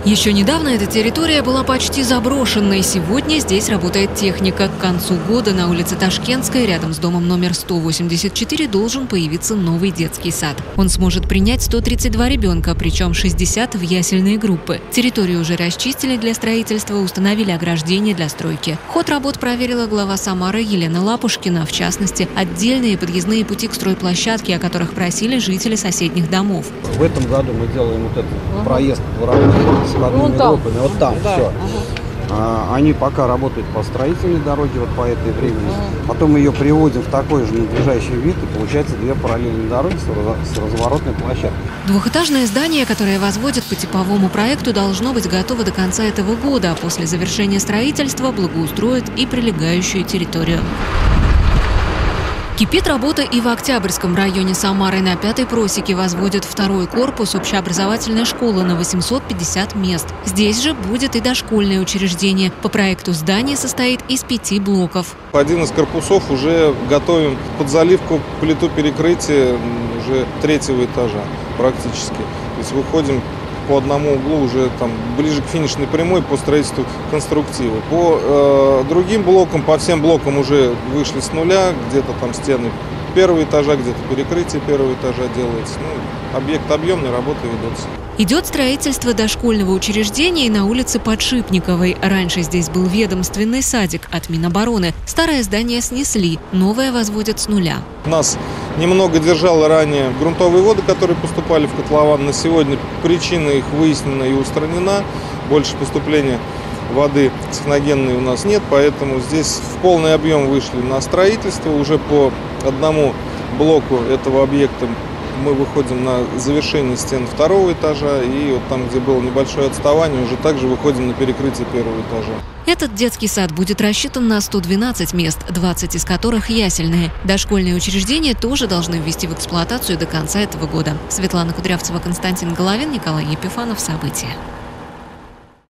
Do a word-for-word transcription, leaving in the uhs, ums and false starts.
Еще недавно эта территория была почти заброшенной. Сегодня здесь работает техника. К концу года на улице Ташкентской, рядом с домом номер сто восемьдесят четыре, должен появиться новый детский сад. Он сможет принять сто тридцать два ребенка, причем шестьдесят в ясельные группы. Территорию уже расчистили для строительства, установили ограждения для стройки. Ход работ проверила глава Самары Елена Лапушкина. В частности, отдельные подъездные пути к стройплощадке, о которых просили жители соседних домов. В этом году мы делаем вот этот ага. проезд дворовой с входными группами. Вот там да. все. Ага. А, они пока работают по строительной дороге, вот по этой времени. Ага. Потом ее приводим в такой же надлежащий вид, и получается две параллельные дороги с разворотной площадкой. Двухэтажное здание, которое возводят по типовому проекту, должно быть готово до конца этого года, а после завершения строительства благоустроят и прилегающую территорию. Кипит работа и в Октябрьском районе Самары. На Пятой просеке возводят второй корпус общеобразовательной школы на восемьсот пятьдесят мест. Здесь же будет и дошкольное учреждение. По проекту здание состоит из пяти блоков. Один из корпусов уже готовим под заливку, плиту перекрытия уже третьего этажа практически. То есть выходим по одному углу уже там ближе к финишной прямой по строительству конструктива. По э, другим блокам, по всем блокам уже вышли с нуля, где-то там стены первого этажа, где-то перекрытие первого этажа делается. Ну, объект объемный, работы ведутся. Идет строительство дошкольного учреждения и на улице Подшипниковой. Раньше здесь был ведомственный садик от Минобороны. Старое здание снесли, новое возводят с нуля. Нас немного держало ранее грунтовые воды, которые поступали в котлован. На сегодня причина их выяснена и устранена. Больше поступления воды техногенной у нас нет, поэтому здесь в полный объем вышли на строительство. Уже по одному блоку этого объекта мы выходим на завершение стен второго этажа, и вот там, где было небольшое отставание, уже также выходим на перекрытие первого этажа. Этот детский сад будет рассчитан на сто двенадцать мест, двадцать из которых ясельные. Дошкольные учреждения тоже должны ввести в эксплуатацию до конца этого года. Светлана Кудрявцева, Константин Головин, Николай Епифанов. События.